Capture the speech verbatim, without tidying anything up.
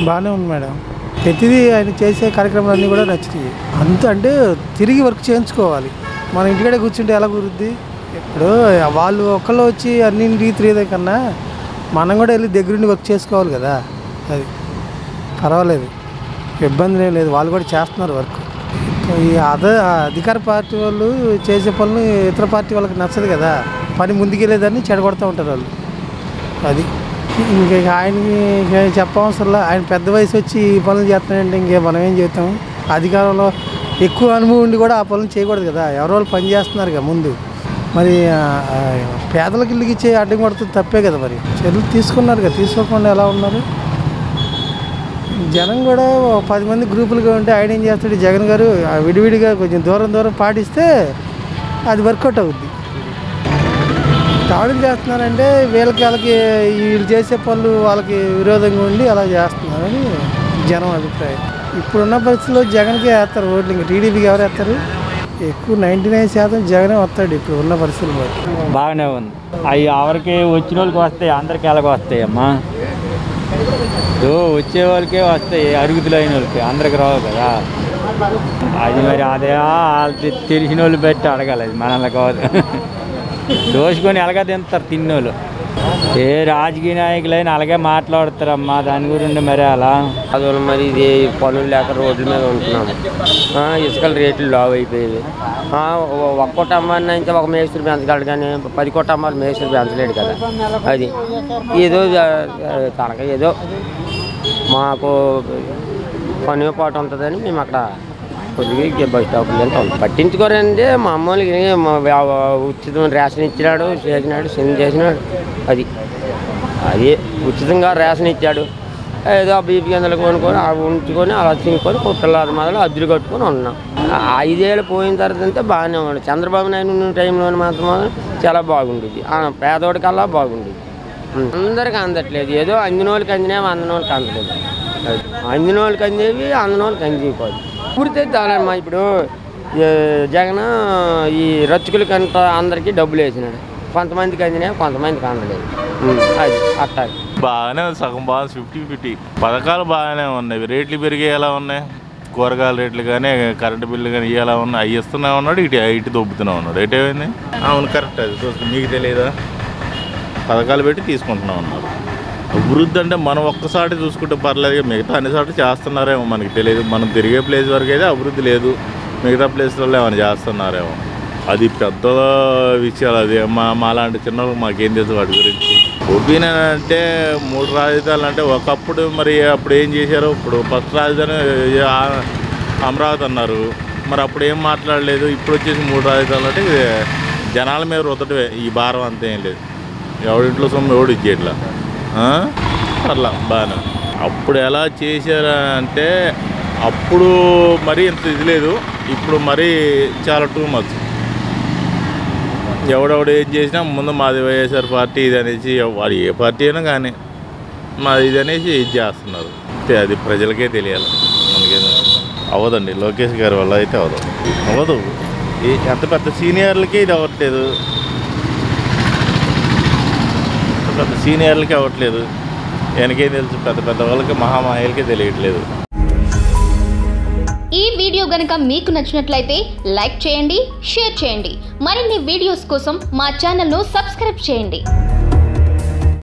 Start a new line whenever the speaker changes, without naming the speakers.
బాగానే ఉంది మేడం. ప్రతిదీ ఆయన చేసే కార్యక్రమాలన్నీ కూడా నచ్చుతాయి. అంత అంటే తిరిగి వర్క్ చేయించుకోవాలి. మన ఇంటికాడే కూర్చుంటే ఎలా కుదురుద్ది? ఇప్పుడు వాళ్ళు ఒక్కళ్ళు వచ్చి అన్నింటి తిరిగే కన్నా మనం కూడా వెళ్ళి దగ్గరుండి వర్క్ చేసుకోవాలి కదా. అది పర్వాలేదు, ఇబ్బంది లేదు. వాళ్ళు కూడా చేస్తున్నారు వర్క్. ఈ అద అధికార పార్టీ వాళ్ళు చేసే పనులు ఇతర పార్టీ వాళ్ళకి నచ్చదు కదా. పని ముందుకెళ్ళేదాన్ని చెడగొడుతూ ఉంటారు వాళ్ళు. అది ఇంకా ఆయనకి చెప్పవసరంలా. ఆయన పెద్ద వయసు వచ్చి ఈ పనులు చేస్తున్నాయంటే ఇంకే మనం ఏం చేస్తాం? అధికారంలో ఎక్కువ అనుభవం ఉండి కూడా ఆ పనులు చేయకూడదు కదా. ఎవరో వాళ్ళు పని చేస్తున్నారు కదా ముందు. మరి పేదలకు ఇల్లుకి ఇచ్చే అడ్డం కొడుతుంది తప్పే కదా. మరి చర్యలు తీసుకున్నారు కదా, తీసుకోకుండా ఎలా ఉన్నారు? జనం కూడా పది మంది గ్రూపులుగా ఉంటే ఆయన ఏం చేస్తాడు? జగన్ గారు విడివిడిగా కొంచెం దూరం దూరం పాటిస్తే అది వర్కౌట్ అవుద్ది. దాడులు చేస్తున్నారంటే వీళ్ళకి వాళ్ళకి వీళ్ళు చేసే పనులు వాళ్ళకి విరోధంగా ఉండి అలా చేస్తున్నారని జనం అభిప్రాయం. ఇప్పుడున్న పరిస్థితుల్లో జగన్కే వేస్తారు ఓట్లు. ఇంక టీడీపీకి ఎవరు వేస్తారు? ఎక్కువ నైంటీ నైన్ శాతం జగనే వస్తాడు ఇప్పుడు ఉన్న పరిస్థితుల్లో.
బాగానే ఉంది. అవి ఎవరికి వచ్చిన వాళ్ళకి వస్తాయి, అందరికి ఎలాగ వస్తాయి అమ్మా. వచ్చే వాళ్ళకే వస్తాయి, అరుగుతులు అయిన వాళ్ళకి అందరికి రావు కదా. అది మరి అదే తెలిసిన వాళ్ళు బట్టి అడగాలి. అది మనల్ని కాదు. దోసుకొని ఎలాగ తింటారు తిన్నోళ్ళు. ఏ రాజకీయ నాయకులైనా అలాగే మాట్లాడతారమ్మా దాని గురించి. మరి అలా
అది మరి ఇది పనులు లేక రోడ్ల మీద ఉంటున్నాము. ఇసుకల రేట్లు లావు అయిపోయేవి. ఒక్కొక్క అమ్మాయిని అయితే ఒక మేస్త్రి పెంచగలడు కానీ పది కోట్ల అమ్మాయి మేస్త్రి పెంచలేడు కదా. అది ఏదో తనక ఏదో మాకు పని పాటు ఉంటుందని మేము అక్కడ కొద్దిగా బస్ స్టాప్లు వెళ్తాం. పట్టించుకోరండి. మా అమ్మోళ్ళకి ఉచితం రేషన్ ఇచ్చినాడు, చేసినాడు, సిన్ చేసినాడు. అది అది ఉచితంగా రేషన్ ఇచ్చాడు. ఏదో బీపీ కిందలు కొనుక్కొని ఉంచుకొని అలా తినుకొని పిల్లల మొదలు అద్దెలు కట్టుకొని ఉన్నాం. ఐదేళ్ళు పోయిన తర్వాత అంటే బాగానే ఉన్నాడు. చంద్రబాబు నాయుడు టైంలో మాత్రం చాలా బాగుండేది. పేదోడికల్లా బాగుండేది. అందరికి అందట్లేదు. ఏదో అందిన వాళ్ళకి అందినేవి, అందిన వాళ్ళకి అందలేదు. అందిన వాళ్ళకి అందేవి, అందిన వాళ్ళకి అందిపోదు. పూర్తి దానమ్మా. ఇప్పుడు జగన్ ఈ రచ్చకులకి అంత అందరికీ డబ్బులు వేసినాడు. కొంతమందికి అందినాయి, కొంతమందికి అందలేదు. అది అట్టా
బాగానే ఉంది. సగం బాగా ఫిఫ్టీ ఫిఫ్టీ పథకాలు బాగానే ఉన్నాయి. రేట్లు పెరిగే ఎలా ఉన్నాయి? కూరగాయల రేట్లు కానీ కరెంటు బిల్లు కానీ ఎలా ఉన్నాయి? అవి ఇస్తూనే ఉన్నాడు, ఇటు ఇటు దొబ్బుతూనే ఉన్నాడు. ఎటేమైంది? అవును కరెక్ట్. అది మీకు తెలియదా? పథకాలు పెట్టి తీసుకుంటున్నా ఉన్నారు. అభివృద్ధి అంటే మనం ఒక్కసారి చూసుకుంటే పర్లేదు, మిగతా అన్నిసార్లు చేస్తున్నారేమో మనకి తెలియదు. మనం తిరిగే ప్లేస్ వరకు అయితే అభివృద్ధి లేదు. మిగతా ప్లేస్లలో ఏమైనా చేస్తున్నారేమో. అది పెద్ద విషయాలు. అది మా మాలాంటి చిన్నలు మాకేం తెలుసు వాటి గురించి. ఒపీనియన్ అంటే మూడు రాజధానులు అంటే ఒకప్పుడు మరి అప్పుడు ఏం చేశారు? ఇప్పుడు ఫస్ట్ రాజధాని అమరావతి అన్నారు, మరి అప్పుడు ఏం మాట్లాడలేదు. ఇప్పుడు వచ్చేసి మూడు రాజధానులు అంటే జనాల మీద రుద్దటమే. ఈ భారం అంతా ఏం లేదు. ఎవడింట్లో సొమ్ము ఎవడు ఇచ్చేట్లా అట్లా బాగా. అప్పుడు ఎలా చేశారా అంటే అప్పుడు మరీ ఇంత ఇది లేదు, ఇప్పుడు మరీ చాలా టూ మచ్. ఎవడెవడు ఏం చేసినా ముందు మాది వైఎస్ఆర్ పార్టీ ఇది అనేసి, వాడు ఏ పార్టీ అయినా కానీ మాది ఇది అనేసి ఇది చేస్తున్నారు. అది ప్రజలకే తెలియాలి, మనకేదో అవ్వదండి. లోకేష్ గారి వల్ల అయితే అవ్వదు అవ్వదు ఎంత పెద్ద సీనియర్లకే ఇది అవ్వట్లేదు, పెద్ద సీనియర్లకి అవ్వట్లేదు. వెనకేం తెలుసు, పెద్ద పెద్ద వాళ్ళకి మహామహేలకే తెలియట్లేదు.
ఈ వీడియో గనుక మీకు నచ్చినట్లయితే లైక్ చేయండి, షేర్ చేయండి. మరిన్ని వీడియోస్ కోసం మా ఛానల్ను సబ్స్క్రైబ్ చేయండి.